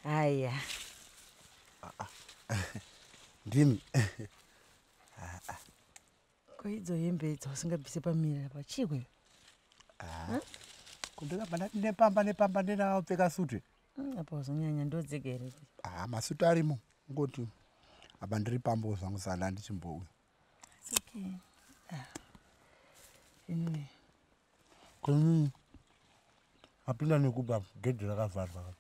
Aya. Ndimi. Koidzo hembe dzawasingabvise pamira pachigwe. Kundikabva nepamba ndinakapfeka suti. Apa uzonyanya ndodzegere. Masuti arimo. Ngoti apa ndiri pambo zvangu sala ndichimbouya. It's okay. Anyway. Kuni apinda nekuba gedhi rakavharwa.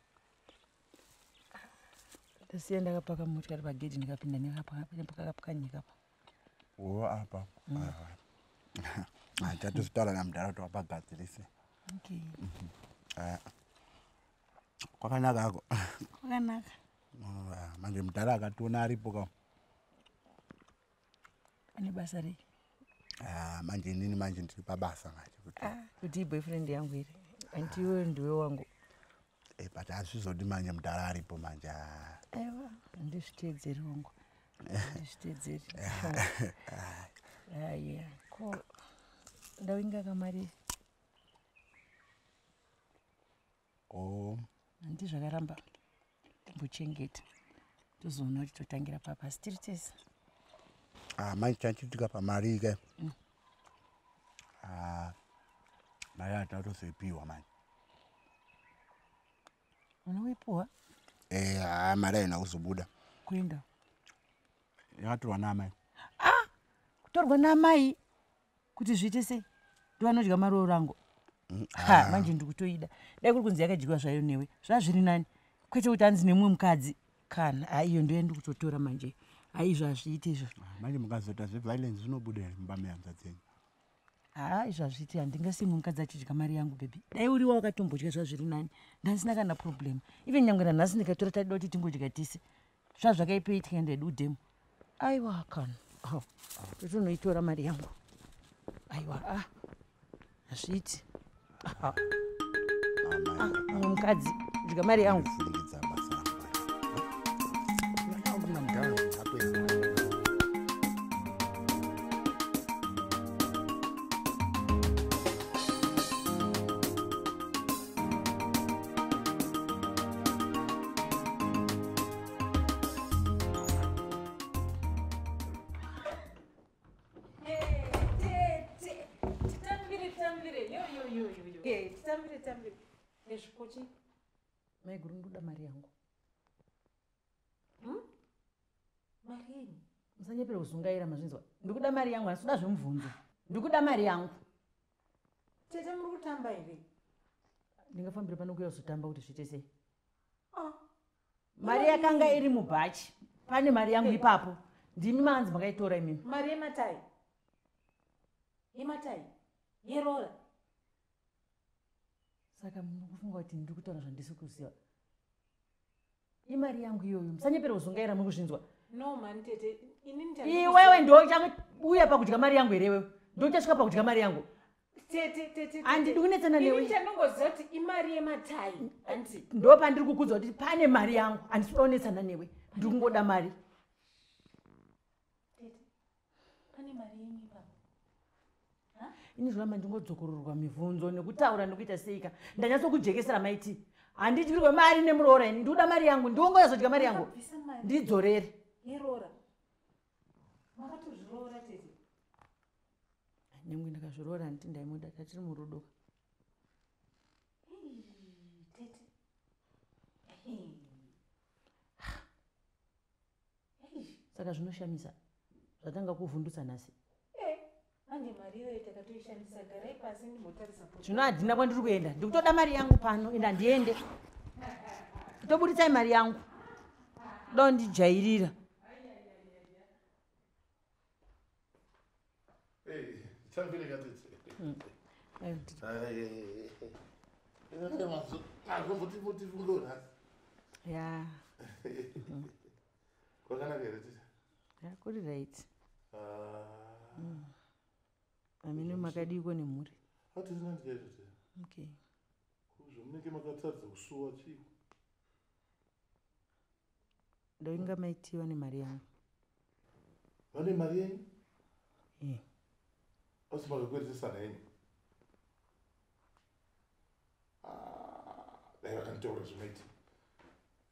Ndasiya ndakapaka motikari pagedhi ndikapinda nepakapukanyika pa. Apa. Tatozitaura namudhara wapagadzirise. Okay. Kwakanaka ako. Kwakanaka. Manje mudhara akationa aripo ka. Ane basa rei? Manje inini manje ndiri pabasa manje. Kuti boyfriend yangu iri. Antiwe ndiwe wangu. But azvizodi manje mudhara aripo manje. Aiwa, ndizviteedzeri wangu. Ndizviteedzeri. Yeah. Ko ndawinga kamari. Handi zvakaramba mbochengeta. Tozoona kuti totangira papa stirtesi. Manje chachitika pamari ke. Mari atatozoipiwa manje. Unoipiwa? Mari haina kuzobuda. Kuenda? Yakatorwa naamai. Kutorwa naamai? Kuti zviite sei? Ndivanodya mari rangu. Manje ndikutoida. Dai kuri kunzi yakadyiwa zvayo newe. Zvazviri nani? Kwete kuti hanzi nemumwe mukadzi. Kana iyo ndiyo ndikutotora manje. Izvazviite izvo. Manje mukazota zveviolence zvinobuda mumba mehanza dzenyu. Izvazviite handingasiyi mukadzi achidya mari yangu baby. Dai uriwa wakatombodya zvazviri nani. Ndasina kana problem. Even nyangwe nanhasi ndikatora tadida kuti tingodya tise. Zvazvakaipeitya ndedi udhemu. Aiwa kana. Totonoitora mari yangu. Aiwa hazviiti. Mumwe mukadzi kudya mari yangu. Tambire. Ezvikochi. Maiguru ndoda mari yangu. Mari yenyu? Musanyepera kuzungaira mazvinzwa. Ndikuda mari yangu, handisi kuda zvemubvunzo. Ndikuda mari yangu. Tete muri kutamba here? Ndingafambira pano kuya kuzotamba kuti zviite sei? Mari yakanga iri mubhachi. Pane mari yangu ipapo. Ndimi manzi makaitora imimi. Mari yematai? Yematai? Yerora? Saka munofunga kuti ndiri kutaura zvandisi kuziva. Imari yangu iyoyo. Musanyepera kuzungaira muri kuzvinzwa. No man tete. Iwewe ndo uchauya pakudya mari yangu here wewe. Ndo uchasvika pakudya mari yangu. Tete. Handidi kunetsana newe. Ini chandingoziva kuti imari yematai. Ndo pandiri kukudza kuti pane mari yangu. Handisi kuda kunetsana newe. Ndiri kungoda mari. Tete. Pane mari yenyu ipapo. Ini zvoramba ndingodzokororwa mibvunzo nekutaura nekuita seika. Ndanyatsokujekesera maiti. Handidyirwe mari nemuroora ini. Ndikuda mari yangu. Ndiwongozodya mari yangu. Ndidzorere. Yeroora. Makatozviroora tete. Nyangwe ndakazviroora handiti ndaimuda tatiri murudo. Tete. Saka zvinoshamisa. Zvatanga kuvhundutsa nhasi. Manje mari iyoyo takatoishandisa garai pasi ndimbotarisa. Zvino handina kwandiri kuenda. Ndikutoda mari yangu pano enda ndiende. Tobuditsai mari yangu. Kuda kundijairira. Tambire katete. Yeah. Kwakanaka here tete? Yeah, kuri right. Amene makadiko nemhuri. Hatisina ndikaita tete. Okay. Kuzvo munenge makatadza kusuwa chii? Ndoinga maiti vane mari yangu. Vane mari yenyu? Asi makakweretsesana henyu? Dai vakanitaura zvimaiti.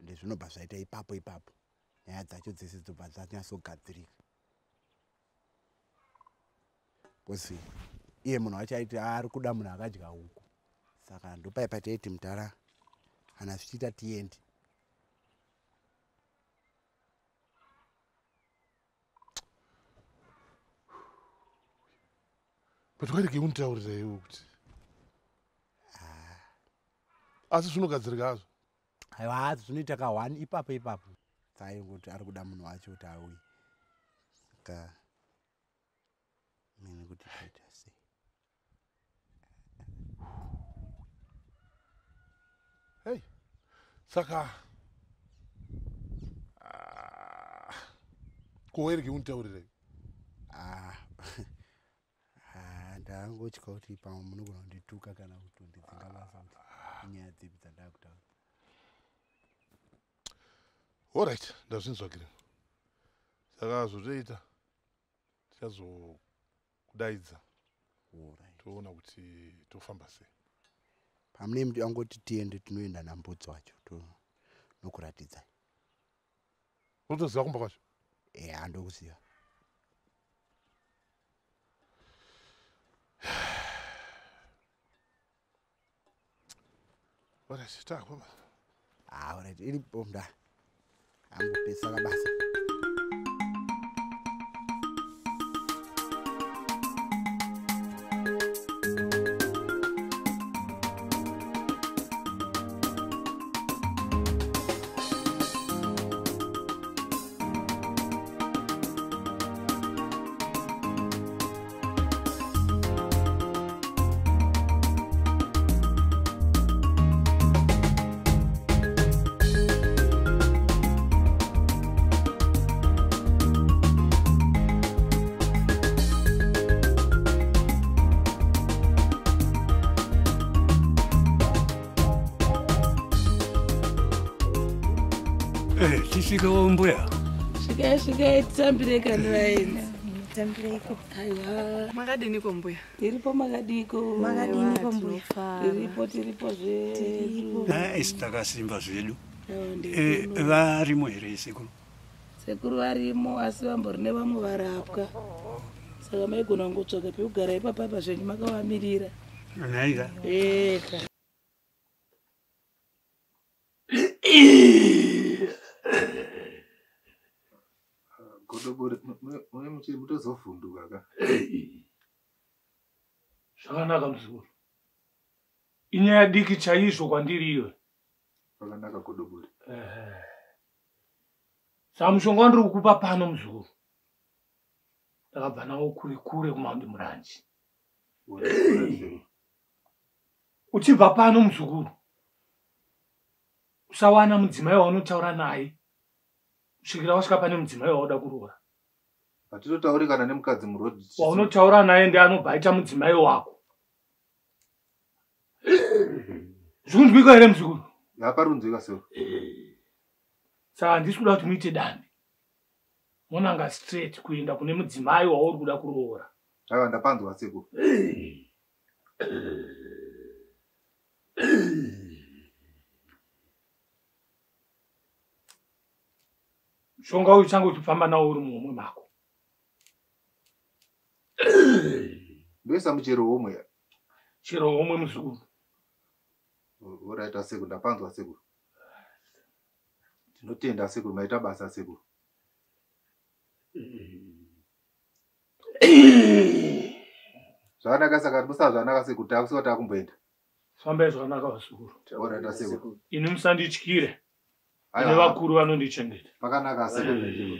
ende zvinobva zvaita ipapo nyaya dzacho dzese dzobva dzanyatsogadzirika. Kosi iye munhu wacho aiti ari kuda munhu akadya huku, saka ndopaipa taiti Mutara kana zvichiita tiendi. But wareke unditaurira iwe kuti asi zvinogadzirika hazvo. Aiwa hazi zvinoita ka1 ipapo tsaingoti ari kuda munhu wacho kuti auye. Saka mini kuti taita sei. Hey, saka kowereke unditaurira ndangotya kuti pamwe munogona kundituka kana kutondidzinga basa kuti inyaya dzipi dzandakutaura. Alright, ndazvinzwa Gringo. Saka zvotoita tichazokudaidza toona kuti tofamba sei. Pamune mudi angoti tiende tinoenda nambudzi wacho nokuratidzai. Unotoziva kumba kwacho? Handokuziva. Alright, takwa. Alright, iripo nda. Angopesa kabasa. Tisvike mbuya. Svika tisambireka nivaenda. Tambireko. Aiwa. Makadiniko mbuya? Tiripo makadiko. Makadiniko mbuya? Tiripo zvedu. Isi takasimba zvedu. Varimo here sekuru? Sekuru varimo asi vambori nevamwe varapwa. Saka maigona kungotsvaka pekugara ipapa zvenyu makavamirira. Naika. Eka. Godobori mune muchiri mutozovhunduka ka. Zvakanaka muzukuru. Inyaya diki chaizvo kwandiri iwe. Zvakanaka Godobori. Saka mushonga wandiri kukupa pano muzukuru. Ndakabva nawo kure kumaundi muranji. Uchibva pano muzukuru. Usawana mudzimai waunotaura naye. Kusvikira wasvika pane mudzimai wauda kuroora. Hatitotaurikana nemukadzi murodhi. Waunotaura naye ndiye anobva aita mudzimai wako. Zvikunzwika here muzukuru? Yakarunzika seo. Saka handisi kuda kuti muite dambi. Monanga straight kuenda kune mudzimai wauri kuda kuroora. Aiwa ndapanzwa seko. Mushonga uyu changu uchifamba nawo uri muhomwe mako. Ndoisa muchero womwe. Chero womwe muzukuru. Oraita seko ndapanzwa seko. Tinotenda seko maita basa seko. Zvakanaka saka musa zvakanaka seko takusoti akumboenda. Fambai zvakanaka muzukuru. Oraita seko. Ini musandityire. Ine vakuru vanondichengeta. Pakanaka seko.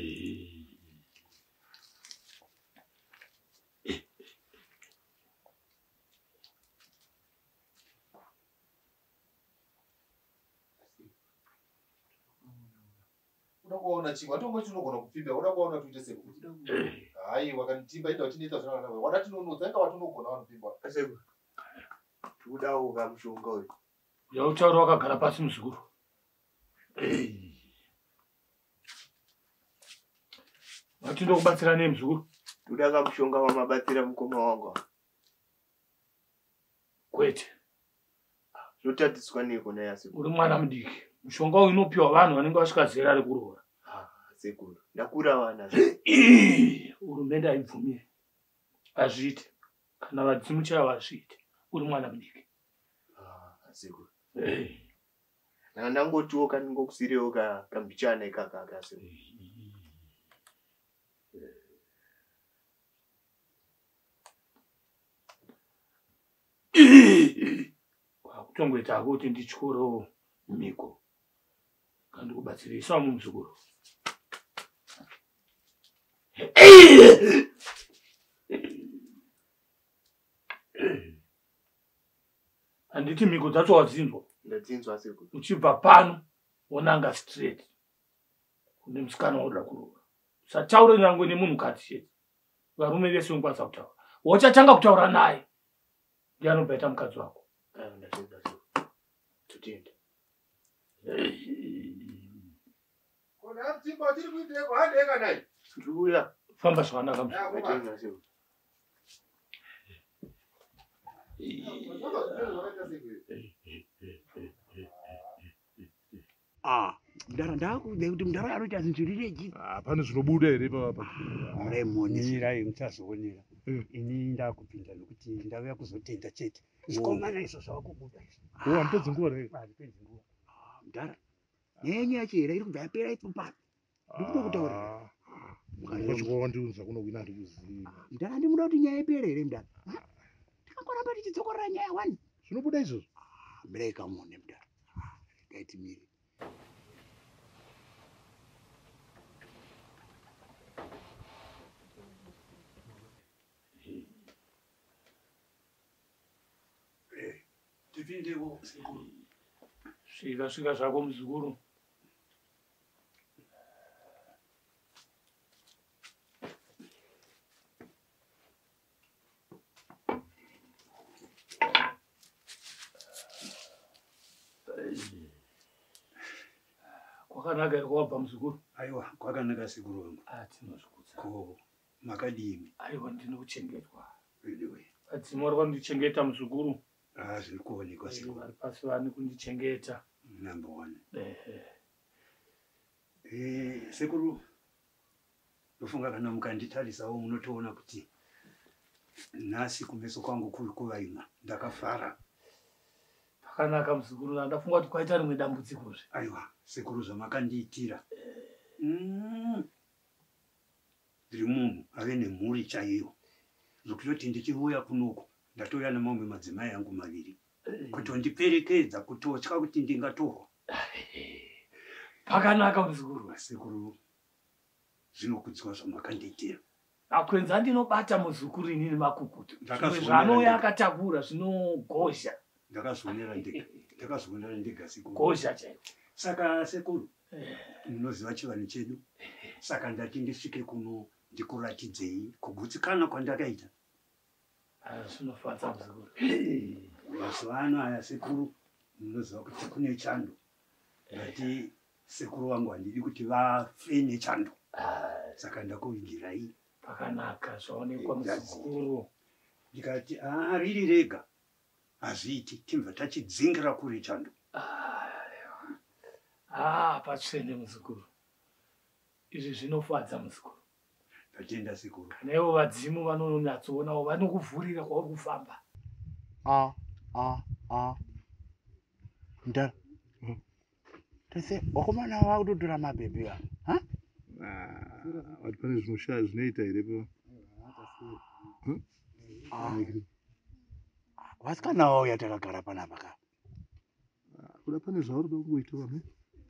Unokuona chingwa tongo chinogona kupfimba unokuona tuite seko. Hai wakanitimba enda uchinoita zvakanaka. Wada tinonodza enda watinogona vanopfimba. Seko. Tudawo kamushonga uyu. Yautaura wakagara pasi muzukuru. Matindo kubatsira nei muzukuru? Tuda kamushonga wamabatsira mukoma wangu. Kwete. Zvotatiswa neko naye seko. Uri mwana mudiki. Mushonga unopiwa vanhu vanenge vasvika zera rekuroora. Sekuru, ndakura vana. Hurumende haibvumiri. Azviite. Kana vadzimu chaivo hazviite. Uri mwana mudiki. Sekuru. Ndangotiwo kanongokusirewo kambichana ikaka sekuru. Kwakutongoita hako kuti ndityorowo miko. Kandikubatsirisawo mumuzukuru. Handiti miko dzacho wadzinzwa. Ndadzinzwa sekuru. Uchibva pano wonanga straight kune musikana wauri kuroora. Usataure nyangwe nemunhu kati chete. Varume vese unokwanisa kutaura. Wachatanga kutaura naye ndiye anobva mukadzi wako. Ndadzinzwa sekuru. Tutende. Kona mtimba tiri kuite kuhandeka naye. Ndikuya. Famba zvakanaka Ndadzinzwa sekuru. Mudara ndakude kuti mudara anoti azinzwirireji. Pane zvinobuda here papa? Muraimonisirai muchazoonera. Ini ndakupinda nokuti ndauya kuzotenda chete. Zvikomana izvo zvavakubuda izvo. Handipedzi nguva here? Handipedzi nguva. Mudara nyenye yacho here iri kubva yapera ipopapa. Ndikuda kutaura. Kwachikwa wandiudza kuno wina ndikuziva. Mudara ndimuda kuti nyaya ipere here mudara. Takangoramba tichidzokorera nyaya wani. Zvinobuda izvozvo? Mureka mune mudara. Ngaitimire. Tipindewo sekuru. Svika zvako muzukuru. Kwakanaka here kwabva muzukuru? Aiwa, kwakanaka sekuru wangu. Tinozvikudza. Ko makadini? Aiwa, ndinokuchengetwa. Anyway. Vadzimu vari kundichengeta muzukuru. Zviri kuonekwa sekuru. Vari pasi vani kundichengeta. Number one. Sekuru, ndofunga kana mukanditarisawo munotoona kuti nhasi kumeso kwangu kuri kuvaima ndakafara. Pakanaka muzukuru, ndafunga kuti kwaita rimwe dambudzikozve. Aiwa, sekuru zvamakandiitira. Ndiri munhu ave nemhuri chaiyo. Zvokutoti ndichiuya kunoku ndatouya nemamwe madzimai angu maviri. Kutondiperekedza kutotya kuti ndingatorwa. Pakanaka muzukuru. Sekuru, zvinokudzwa zvamakandiitira. Makwenzi andinobata muzukuru inini makukutu. Zvanouya akatakura zvinogozha. Ndakazvionera ndega sekuru. Gozha chaiko. Saka sekuru, munoziva chivanhu chedu. Saka ndati ndisvike kuno ndikuratidzei kugutsikana kwandakaita. Zvinofadza muzukuru. Mazuva ano aya sekuru, munoziva kuti kune chando. Ndati sekuru wangu handidi kuti vafe nechando. Saka ndakuvigirai. Pakanaka zvaonekwa muzukuru. Ndikati riri rega hazviiti, timva tachidzingira kuri chando. Patsvene muzukuru. Izvi zvinofadza muzukuru. Ndatenda sekuru. Nevo vadzimu vanonyatsoonawo vanokuvhurira kwauri kufamba. Mudara. Tese wakomana wakutotora mabhebhi wa. Wati pane zvinoshaya zvinoita here pa? Vasikana vauya takagara panapa ka. Kuda pane zvauri kuda kungoita vame?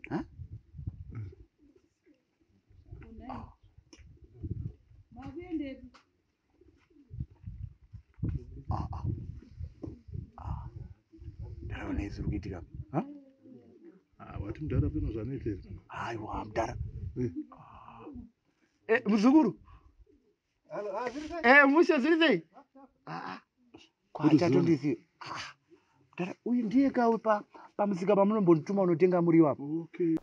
Ndaraona izvi kuitika. Wati mudara peno zvanoita here? Aiwa mudara. Muzukuru. Musha zviri sei? Kwachatondisiwe. Mudara uyu ndiye kawe pamusika pamunombondituma unotenga muriwo apa. Okay.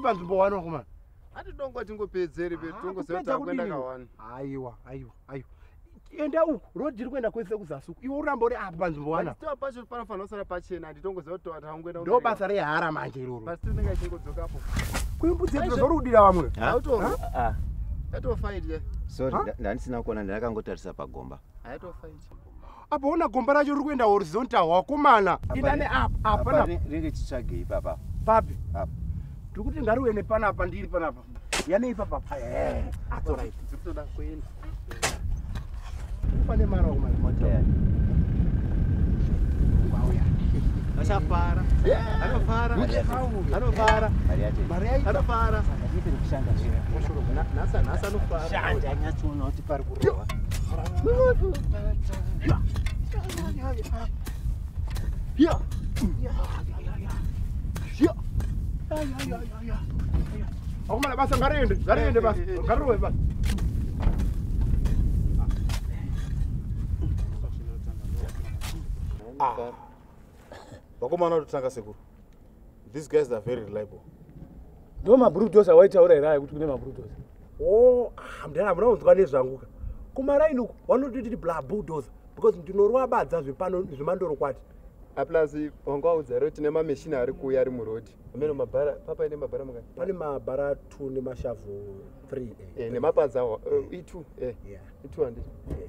panzvimbo 1 wakomana. Atidongo tingopedzere kupedza tongozeta kwenda kudini? ka1. Aiwa. Enda uku road iri kuenda kwese kuzasuku. Iwe urambori apa panzvimbo 1. Pasito pacho panofanira kusara pachena anditongozeta kuti taungoenda. Ndo basa rehara manje iroro. Pasito ndinga chingodzoka hapo. Kuimbudze zvorudira vamwe. Auto. Ato fight ye. Sorry, ndandisina kuona ndakangotarisa pagomba. Ato fight. Apa una gomba racho riri kuenda horizontal wakomana. Indane apa na ringe chitsvagei papa. papi. Apa. Tiri kuti ngariwe nepanapa ndiri panapa. Yani ipapa pa. That's all right. Dzikutoda kuenda. Pane mara wakomana. Motea. Wauya. Achafara. Anofara. Anofara. Mari yaita. Anofara. Ndiri kushanda zviro. Nasa anofara. Shanja nyatsoona kuti pari kurova. Wakomana basa ngariende basa. Ngariwe basa. Wakomana utotanga sekuru. These guys are very reliable. Ndo mabrudoza waitaura here kuti kune mabrudoza. Mndana munaunzwa nezvanguka. Kumaraini vanototi bulldozer because ndinorwa badza zvepano zvemandoro kwati. Aplazi wanga udzaro tine mameshini ari kuya ari murodi. Ameno mabhara papa ine mabhara mungani. Pane mabhara 2 nemashavhu 3. Nemapadza E2 E2 handi.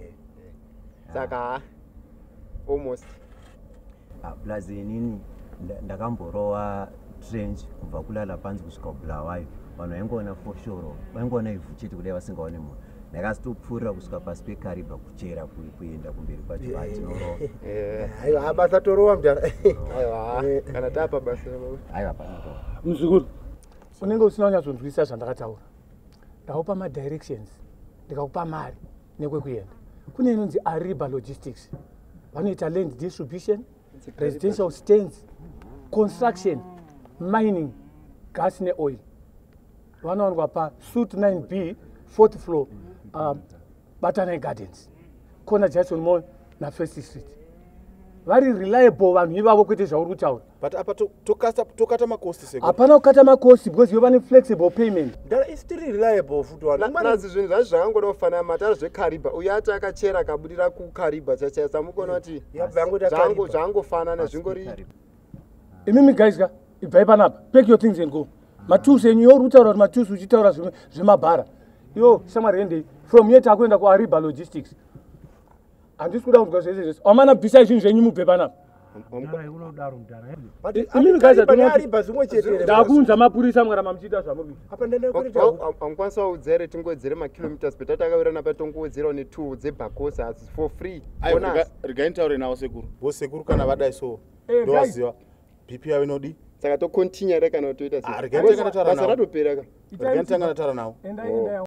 Saka almost. Plazi inini ndakamborowa trench kubva kulala panzi kusvika kubulawayo. Vanhu vaingoona foshoro, vaingoona ivhu chete kudai vasingaone munhu. Ndakasitopfuurira kusvika pasi pekariba kuchera kuenda kumberi kwacho vatinorowa. Aiwa basa torowa mjara. Aiwa kana tapa basa. Aiwa panorowa. Muzukuru, unenge usina kunyatsonzwisisa zvandakataura. Ndakupa madirections, ndikakupa mari nekwekuenda. Kune inonzi Ariba Logistics. Vanoita land distribution, residential stands, construction, mining, gas neoil. Vanowanikwa pa Suite 9B, 4th floor, Botany Gardens, corner Jackson Mall na First Street. Vari reliable vanhu ivavo kwete zvauri kutaura. But apa tokata makosti sekuru. Hapana kukata makosti because you vane flexible payment. Ndara is still reliable futi wanu. Nazi zvinhu zvacho zvakangoda kufanana matara zvekariba. Uya ati akachera kabudira kukariba chachaisa mukona kuti zvangofanana zvingori. Imimi guys ka, ibvai panapa, pack your things and go. Matools enyu yo utaura kuti matools uchitaura zvemabhara. Yo, shamwari endei. From here takuenda kuAriba Logistics. Handisi kuda kunzwa zvese. Amana bvisa zvinhu zvenyu mubve panapa. Unodaro mudara. Imimi guys Ariba zvimwe chete. ndakunza mapurisa mwara mamuchita zvamuri. Apa ndenda kuita. Amkwanisa udzere tingodzere makilometers beta takawira napa tongodzera ne 2 dzebhakosa for free. Rigaini taure nawo sekuru. Bo sekuru kana vadai so. Ndowaziva. BP yavo inodi. Saka to continue reka na toita. Rigaini takataura nawo. Basa ratopera ka. Rigaini takataura nawo. Enda